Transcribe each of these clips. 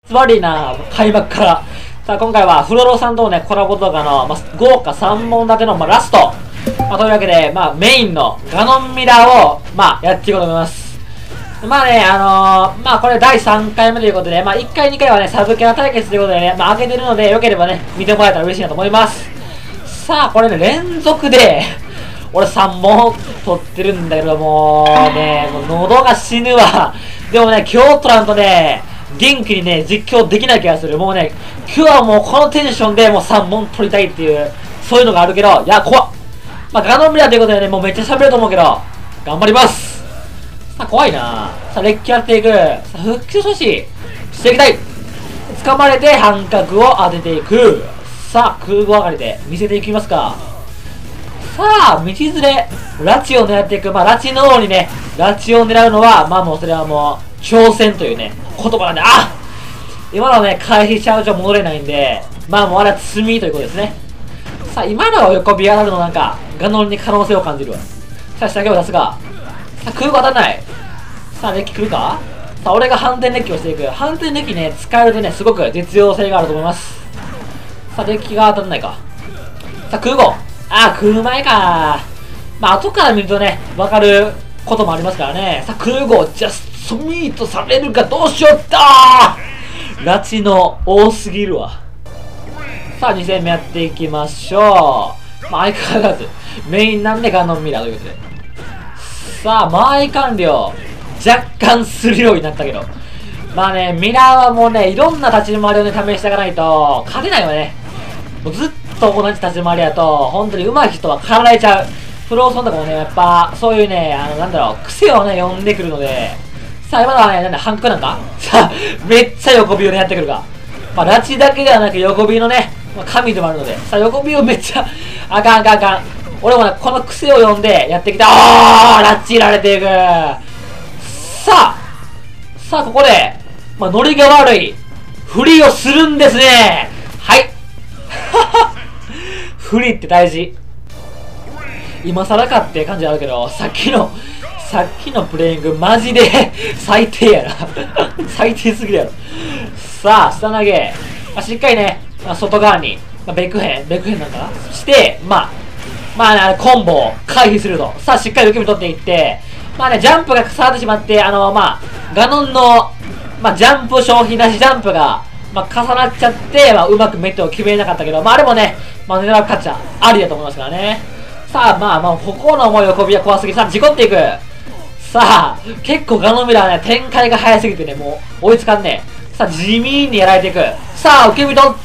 つまりな、開幕から。さあ、今回はフロロさんとのね、コラボ動画の、豪華3本立ての、ラスト。というわけで、メインのガノンミラーを、やっていこうと思います。これ第3回目ということで、1回2回はね、サブキャラ対決ということでね、上げてるので、よければね、見てもらえたら嬉しいなと思います。さあ、これね、連続で、俺3本撮ってるんだけど、もうね、もう喉が死ぬわ。でもね、今日撮らんとね、元気にね、実況できない気がする。もうね、今日はもうこのテンションでもう3本撮りたいっていう、そういうのがあるけど、いや、怖っ。ガノンミラーということでね、もうめっちゃ喋ると思うけど、頑張ります。さあ、怖いな。さあ、レッキやっていく。さあ、復旧阻止していきたい。掴まれて半角を当てていく。さあ、空母上がりで見せていきますか。さあ、道連れ、拉致を狙っていく。拉致の王にね、拉致を狙うのは、もうそれはもう、挑戦というね、言葉なんで、今のね、回避しちゃうと戻れないんで、もうあれは罪ということですね。さあ、今の横ビアなるのなんか、ガノンに可能性を感じるわ。さあ、下着を出すが。さあ、空母当たんない。さあ、デッキ来るか。さあ、俺が反転デッキをしていく。反転デッキね、使えるとね、すごく実用性があると思います。さあ、デッキが当たんないか。さあ、空母。空前か。後から見るとね、わかることもありますからね。さあ、空母、ジャストミートされるか、どうしようったー。拉致の多すぎるわ。さあ、2戦目やっていきましょう。相変わらず、メインなんでガノンミラーということで。さあ、間合い完了。若干するようになったけど。ミラーはもうね、いろんな立ち回りをね、試していかないと、勝てないよね。もうずっと同じ立ち回りだと、本当に上手い人は狩られちゃう。フローソンとかもね、やっぱ、そういうね、癖をね、呼んでくるので、さあ、今のはね、半角なんかさあ、めっちゃ横ビをね、やってくるか。拉致だけではなく横ビのね、神でもあるので、さあ、横ビをめっちゃ、あかん。俺もね、この癖を呼んでやってきた。拉致られていく。さあ、ここで、ノリが悪い、フリをするんですね。はい。フリって大事。今更かって感じあるけど、さっきのプレイング、マジで最低やな。最低すぎるやろ。さあ、下投げ。しっかりね、外側に、ベクヘンなんかなして、コンボを回避すると。さあ、しっかり受け身取っていって、ジャンプが下がってしまって、ガノンの、ジャンプ消費なしジャンプが、重なっちゃって、うまくメットを決めなかったけど、あれもね、狙う価値はありだと思いますからね。さあ、ここの横ビは怖すぎ。さあ、事故っていく。さあ、結構ガノンミラーね、展開が早すぎてね、もう追いつかんね。さあ、地味にやられていく。さあ、受け身取って、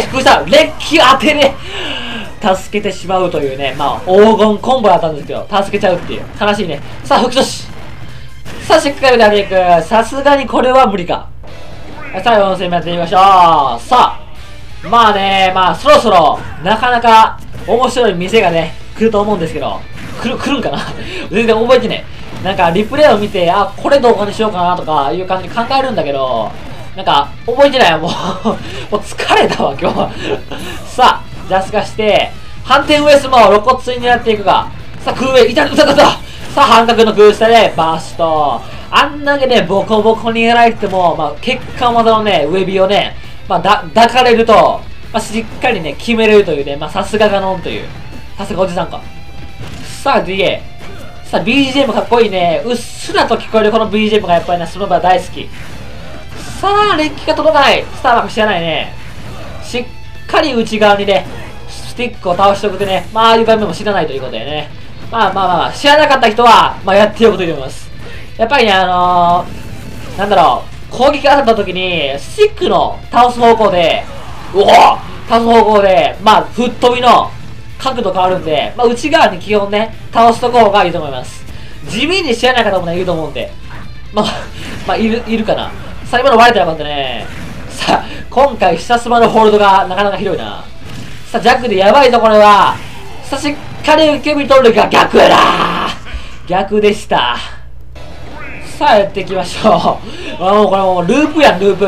福さん、レッキ当てね。助けてしまうというね、黄金コンボだったんですけど、助けちゃうっていう。悲しいね。さあ、復阻止。さあ、しっかりやっていく。さすがにこれは無理か。さあ、4戦目やってみましょう。さあ、そろそろ、なかなか面白い店がね、来ると思うんですけど、来るんかな全然覚えてね。リプレイを見て、これ動画にしようかなとかいう感じに考えるんだけど、覚えてないよ、もう。もう疲れたわ、今日は。さあ、ジャス化して、反転ウエスも露骨に狙っていくが、さあ、空上、いた。さあ、半角の空下でバースト。あんだけね、ボコボコにやられても、血管技のね、上火をね、抱かれると、しっかりね、決めれるというね、さすがガノンという。さすがおじさんか。さあ、DA。さあ、BGM かっこいいね。うっすらと聞こえるこの BGM がやっぱりね、その場大好き。さあ、レッキが届かない。スターバック知らないね。しっかり内側にね、スティックを倒しておくとね、ああいう場面も知らないということでね。知らなかった人は、やっておくといいと思います。やっぱりね、攻撃が当たった時に、スティックの倒す方向で、倒す方向で、吹っ飛びの角度変わるんで、内側に基本ね、倒すところがいいと思います。地味に知らない方もね、いると思うんで。いるかな。さあ、今の割れたらよかったね。さあ、今回、下スマのホールドがなかなか広いな。さあ、ジャックでやばいところは、さあ、しっかり受け身取るが逆だ。逆でした。さあ、やっていきましょう。もうこれもうループやん、ループ。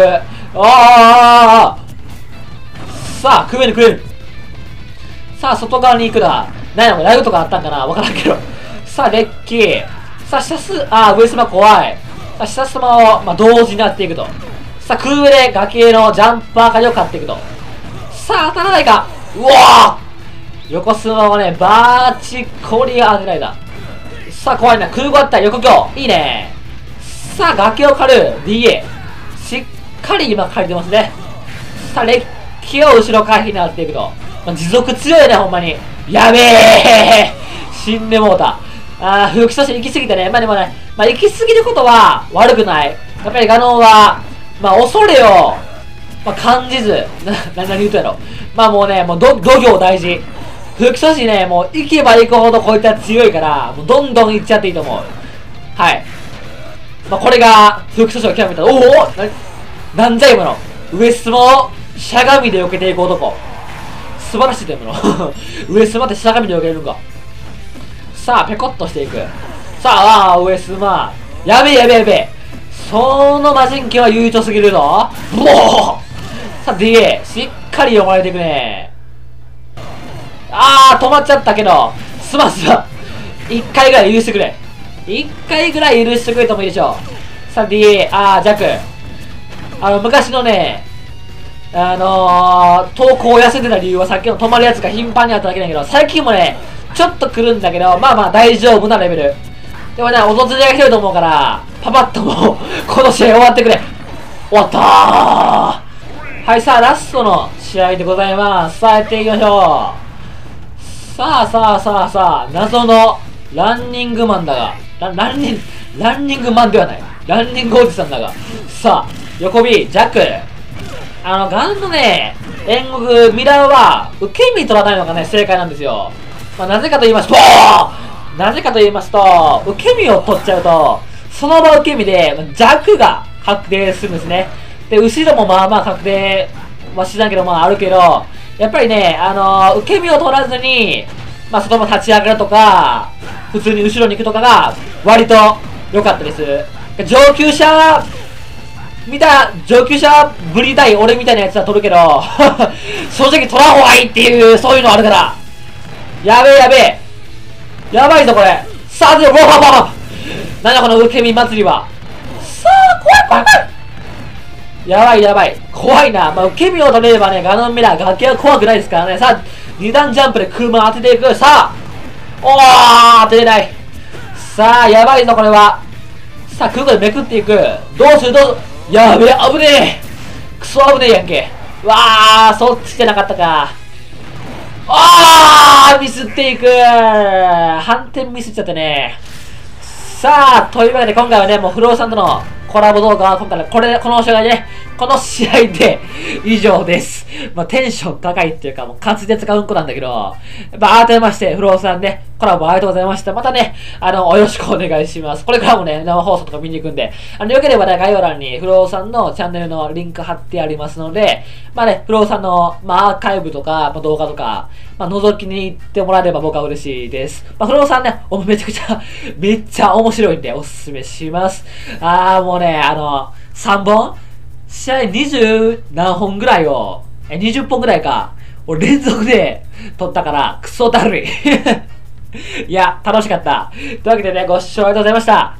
さあ、食える。さあ、外側に行くな。何や、ライブとかあったんかなわからんけど。さあ、デッキ。さあ、ウエスマ怖い。さあ、下スマを、同時にやっていくと。 さあ、空上で崖のジャンパー狩りを買っていくと。さあ、当たらないか。うわー、横スマはね、バーチコリアーズライダー。さあ、怖いな。空母あったら横強。いいね。さあ、崖を狩る DA。しっかり今狩れてますね。さあ、列機を後ろ回避になっていくと。まあ、持続強いね、ほんまに。やべえ死んでもうた。風紀阻止行き過ぎてね。まあでもね、まあ行き過ぎることは悪くない。やっぱりガノンは、まあ恐れを、まあ、感じず、何言うとやろ。まあもうね、もう度胸大事。風紀阻止ね、もう行けば行くほどこいつは強いから、もうどんどん行っちゃっていいと思う。はい。まあこれが、風紀阻止を極めた。おおなんじゃ今の。上スマをしゃがみで避けていく男。素晴らしいというもの。上スマってしゃがみで避けれるんか。さあ、ペコッとしていく。さあ、上スマ。やべえやべえやべえ。その魔人剣は悠長すぎるぞ。ボーさあ、DA。しっかり読まれていくね。止まっちゃったけど。すまん。一回ぐらい許してくれ。一回ぐらい許してくれともいいでしょう。さあ、DA。弱。昔のね、投稿を痩せてた理由はさっきの止まるやつが頻繁にあっただけだけど、最近もね、ちょっと来るんだけど、まあまあ大丈夫なレベル。でもね、訪れが来てると思うから、パパッともう、この試合終わってくれ。終わったー。はい、さあ、ラストの試合でございます。さあ、やっていきましょう。さあ、謎のランニングマンだが、ランニングマンではない。ランニングおじさんだが。さあ、横 B、ジャック。ガンのね、煉獄、ミラーは、受け身取らないのがね、正解なんですよ。まあ、なぜかと言いますと、受け身を取っちゃうと、その場受け身で、弱が確定するんですね。で、後ろもまあまあ確定はしないけど、まああるけど、やっぱりね、受け身を取らずに、まあそのまま立ち上がるとか、普通に後ろに行くとかが、割と良かったです。上級者ぶりたい俺みたいなやつは取るけど、正直取らんほうがいいっていう、そういうのあるから。やべえ。やばいぞこれ。さあ、なんだこの受け身祭りは。さあ、怖い。やばい。怖いな。まあ、受け身を取れればね、ガノンミラー、崖は怖くないですからね。さあ、二段ジャンプで車当てていく。さあ、当てれない。さあ、やばいぞこれは。さあ、空港でめくっていく。どうするやべえ、危ねえ。クソ危ねえやんけ。そっちじゃなかったか。ミスっていく。反転ミスっちゃってね。さあ、というわけで今回はね、もうフローさんとのコラボ動画は今回この試合で以上です。まあ、テンション高いっていうか、もう滑舌がうんこなんだけど、改めまして、フローさんね、コラボありがとうございました。またね、よろしくお願いします。これからもね、生放送とか見に行くんで、よければね、概要欄にフローさんのチャンネルのリンク貼ってありますので、まあね、フローさんの、アーカイブとか、動画とか、覗きに行ってもらえれば僕は嬉しいです。フローさんね、めっちゃ面白いんで、おすすめします。もうね、3本試合20何本ぐらいを、20本ぐらいか、俺連続で撮ったから、クソだるい。いや、楽しかった。というわけでね、ご視聴ありがとうございました。